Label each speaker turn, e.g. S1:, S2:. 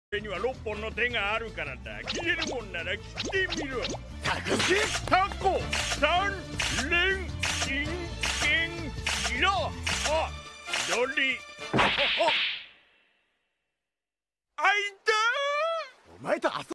S1: 俺には6本の手があるからだ。切れるもんなら切ってみろ。
S2: タコ
S1: 三連真剣しろ。あ、ドリあいたー。
S2: お前と遊